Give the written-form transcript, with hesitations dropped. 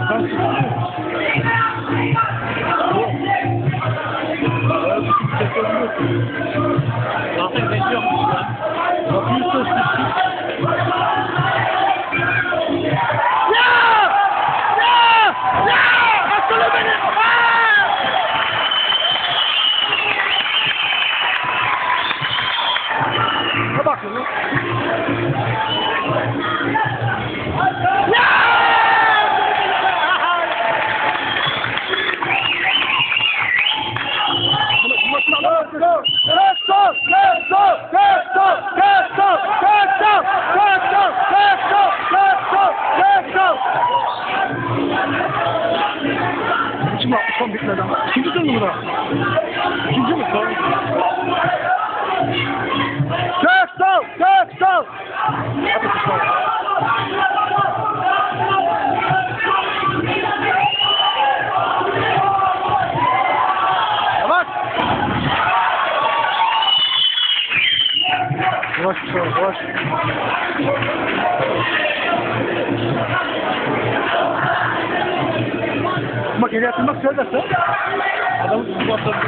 Zaten bekliyorum. Yapıyorsa Aslanım benim! Ne bakıyorsun? Şimdi son bitmeden. İkinci değil mi bu da? İkinci mi? Tamam. Köksal! Köksal! Hadi kuşlar. Yavaş! Yavaş kuşlar, yavaş. Ama geri atılmak söylerse adamı tutup